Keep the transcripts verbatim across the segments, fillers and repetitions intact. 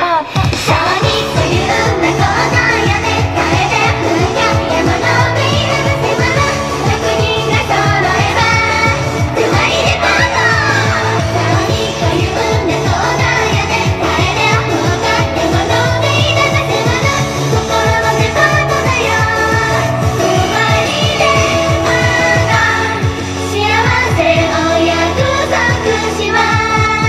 パート。そうにというなこの屋根変えて風が山の上に流せばろくにんが揃えばくまりデパート。そうにというなこの屋根変えて風が山の上に流せばろ心のデパートだよ。くまりデパート幸せを約束します。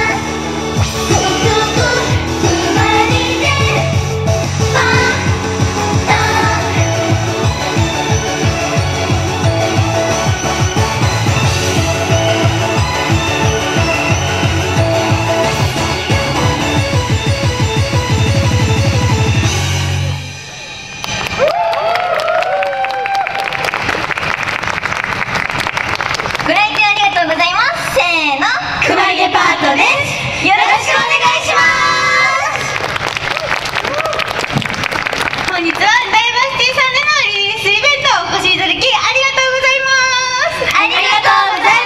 ご来店ありがとうございます。せーの、くまりデパートです。よろしくお願いします。本日はダイバーシティさんでのリリースイベントお越しいただきありがとうございます。ありがとうござい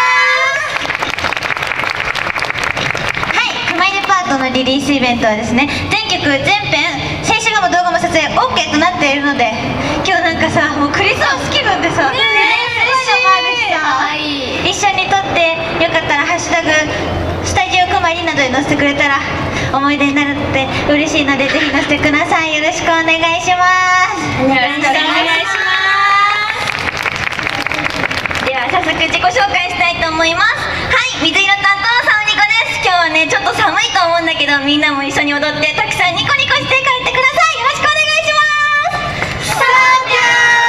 ます。はい、くまりデパートのリリースイベントはですね、全曲全編静止画も動画も撮影 オーケー となっているので、今日なんかさ、もうクリスマス気分でさ、一緒に撮ってよかったら「ハッシュタグスタジオくまり」などで載せてくれたら思い出になるって嬉しいので、ぜひ載せてください。よろしくお願いします。よろしくお願いします。では早速自己紹介したいと思います。はい、水色担当さおにこです。今日はねちょっと寒いと思うんだけど、みんなも一緒に踊ってたくさんニコニコして帰ってください。よろしくお願いします。さあぴゃ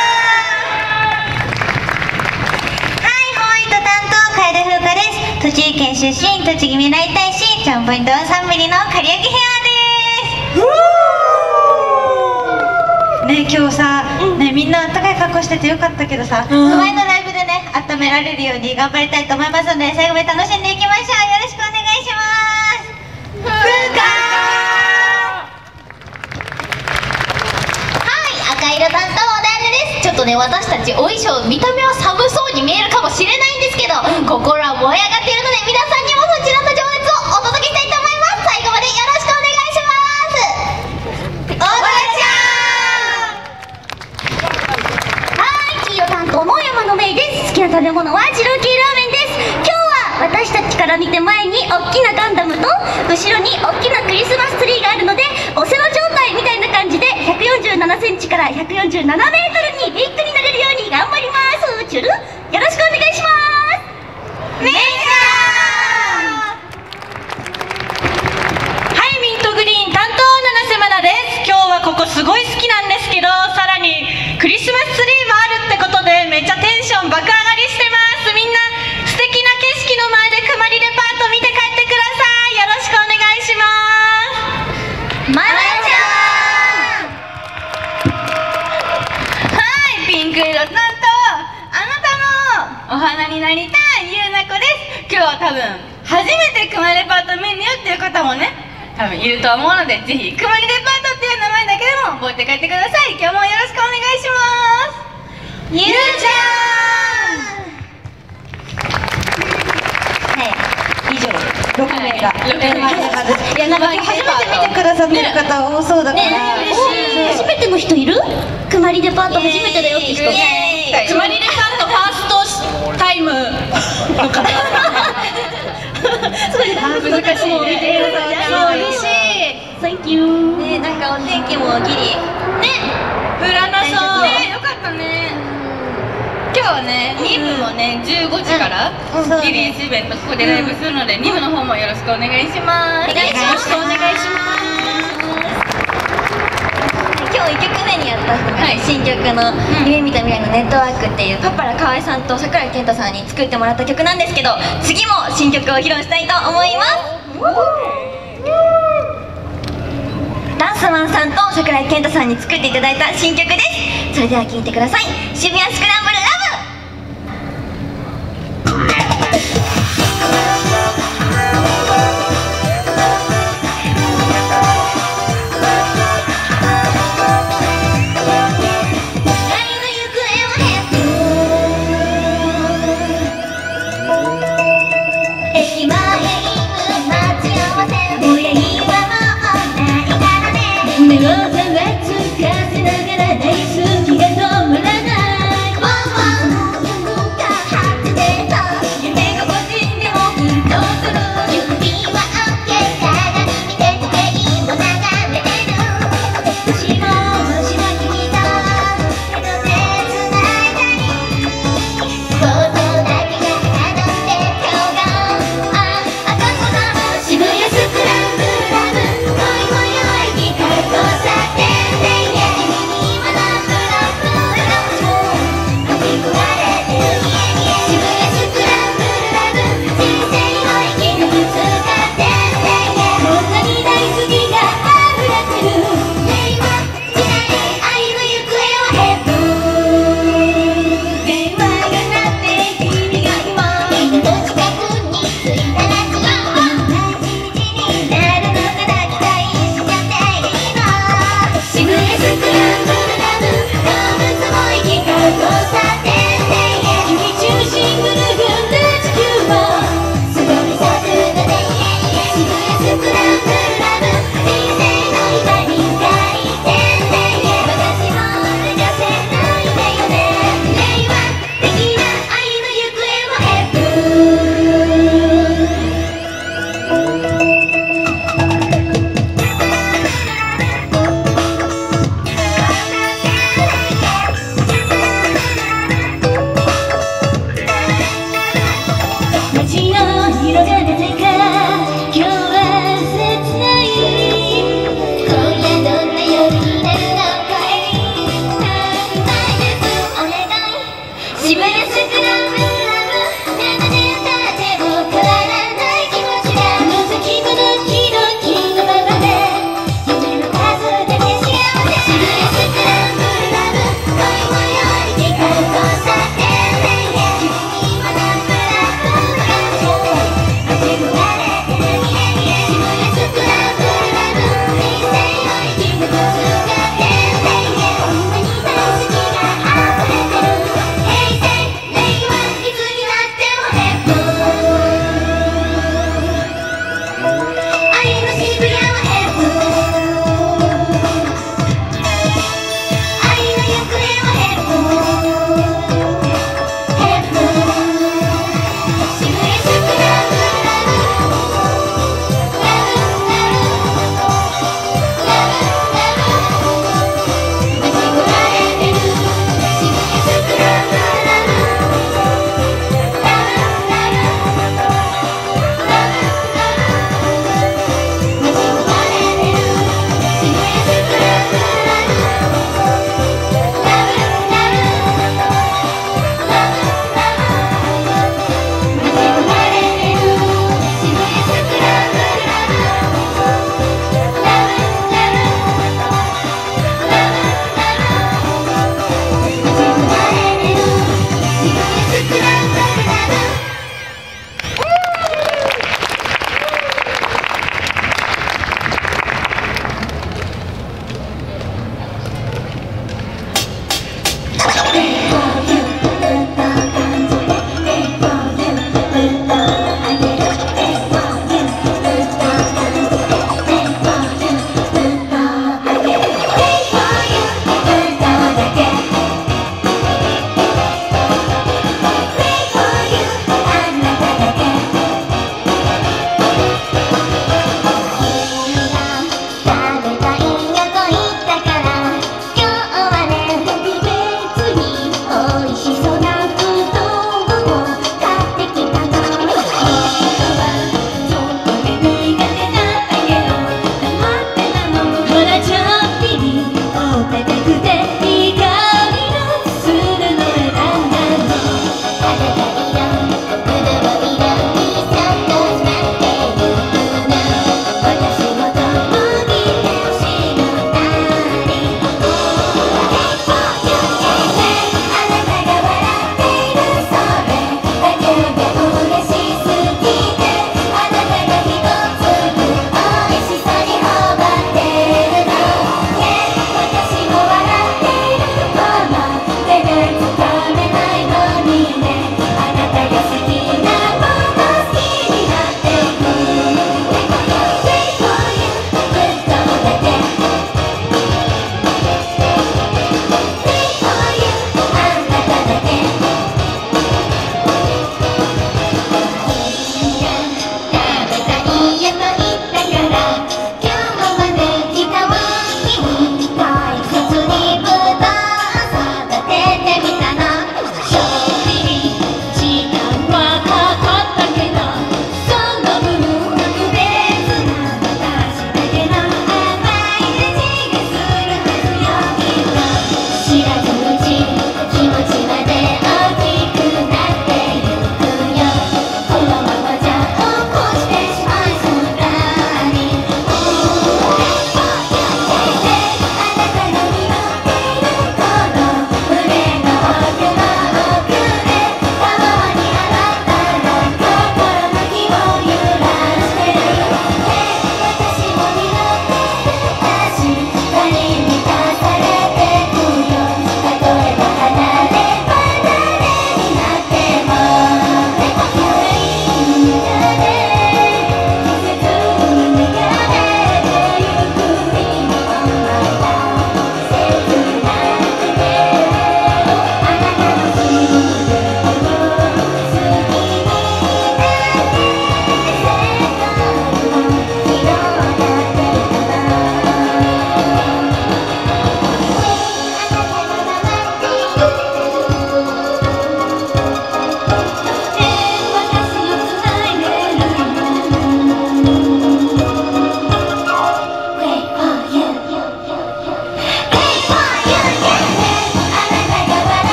栃木県出身、栃木未来大使、チャンポイントはさんミリの刈り上げヘアです。ね、今日さ、ね、みんなあったかい格好しててよかったけどさ、うん、前のライブでね、温められるように頑張りたいと思いますので、最後まで楽しんでいきましょう。よろしくお願いします。ふうかー。はい、赤色担当おだやねです。ちょっとね、私たちお衣装、見た目は寒そうに見えるかもしれないんですけど、心は燃え上がっているので、皆さんにもそちらの情熱をお届けしたいと思います。最後までよろしくお願いします。おばちゃん。はい、黄色担当の山野めいです。好きな食べ物は二郎系ラーメンです。今日は私たちから見て前に大きなガンダムと後ろに大きなクリスマスツリーがあるので、オセロ状態みたいな感じでひゃくよんじゅうななセンチからひゃくよんじゅうななメートルにビッグになれるように頑張ります。チュル、よろしくお願いします。めいちゃん。 はい、ミントグリーン担当七瀬まなです。今日はここすごい好きなんですけど、さらにクリスマスツリーもあるってことでめっちゃテンション爆上がりしてます。みんな素敵な景色の前でくまりデパート見て帰ってください。よろしくお願いします。 まなちゃん。はい、ピンク色担当あなたのお花になりたいゆうなこです。今日は多分初めてくまりデパート見るよっていう方もね多分いると思うので、ぜひくまりデパートっていう名前だけでも覚えて帰ってください。今日もよろしくお願いします。ゆうちん。はい、以上ろくめいがろくめいいや、なんか初めて見てくださってる方多そうだから、初めての人いる？くまりデパート初めてだよって人。 くまりデパートファーストタイムの方すごい難しいね。見てくださっても嬉しい。Thank you。ね、なんかお天気もギリね、 降らなそうね。よかったね。今日はね、に部もね、じゅうごじからリリースイベントここでライブするので、に部の方もよろしくお願いします。 お願いします。 よろしくお願いします。 今日いっきょくめにやった新曲の「夢見た未来のネットワーク」っていうパッパラ河合さんと桜井健太さんに作ってもらった曲なんですけど、次も新曲を披露したいと思います。ダンスマンさんと桜井健太さんに作っていただいた新曲です。それでは聴いてください。渋谷スクランブルラブ。駅前に待ち合わせ、もうやいわも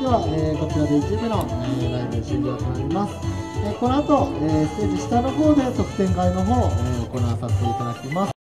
は、えーこちらでいち部の、えーライブ終了となります。えーこの後、えーステージ下の方で特典会の方を、えー行わさせていただきます。